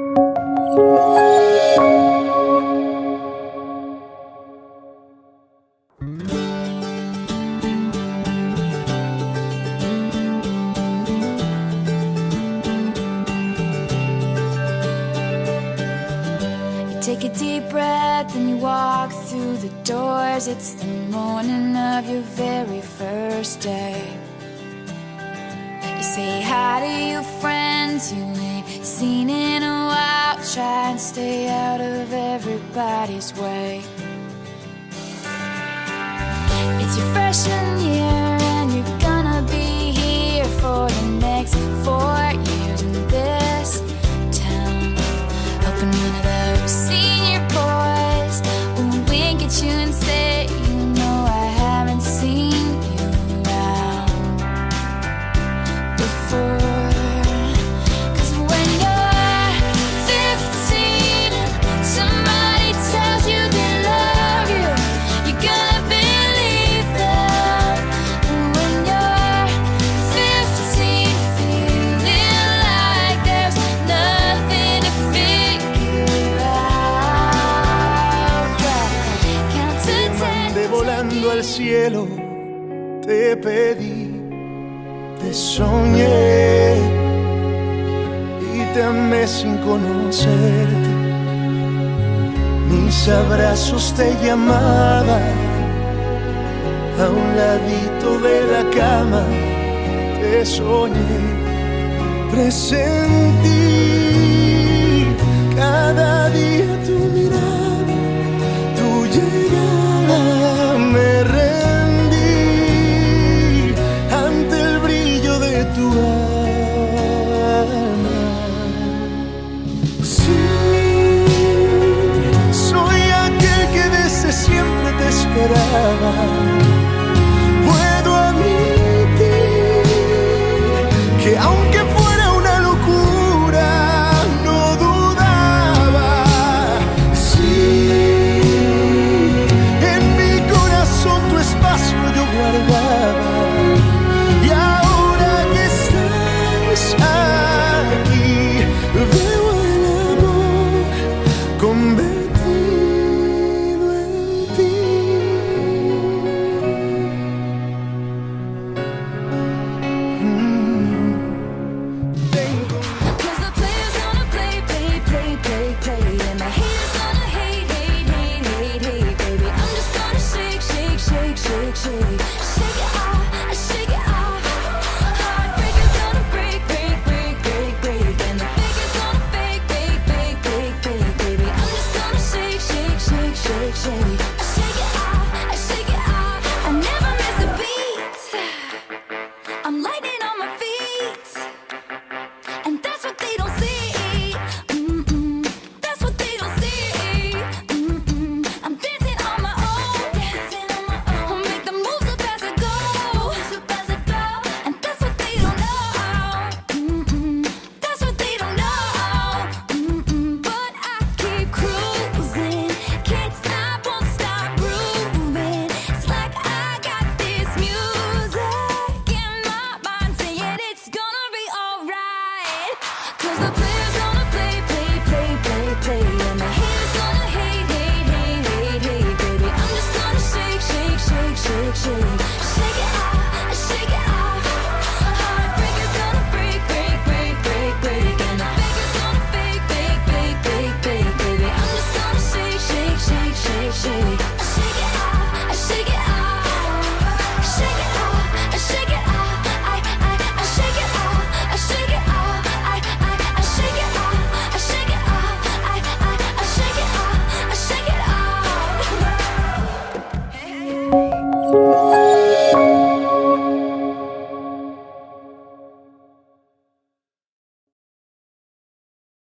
Take a deep breath and you walk through the doors. It's the morning of your very first day. You say hi to your friends you ain't seen in a while. Try and stay out of everybody's way. It's your freshman year and you're gonna be here for the next 4 years in this town. Hoping one of those senior boys will wink at you and say, you know I haven't seen you around before. 'Cause when you're 15, somebody tells you they love you, you're gonna believe them. And when you're 15, feeling like there's nothing to figure out, count to 10. Mandé volando al cielo, te pedí, te soñé y te amé sin conocerte. Mis abrazos te llamaban, a un ladito de la cama te soñé. Presentí cada día tu mirada, tu llegada. Me rendí ante el brillo de tu alma. Sí, soy aquel que desde siempre te esperaba. Puedo admitir que aunque fuera una locura, no dudaba. Sí, en mi corazón tu espacio yo guardaba. Y ahora que estás aquí, veo el amor convertido en ti. Tengo 'Cause the players gonna play, play, play, play, play, and the haters gonna hate, hate, hate, hate, hate, baby. I'm just gonna shake, shake, shake, shake, shake, shake it off, shake it off. Heartbreakers gonna break, break, break, break, break, and the fakers gonna fake, fake, fake, fake, fake, baby. I'm just gonna shake, shake, shake, shake, shake.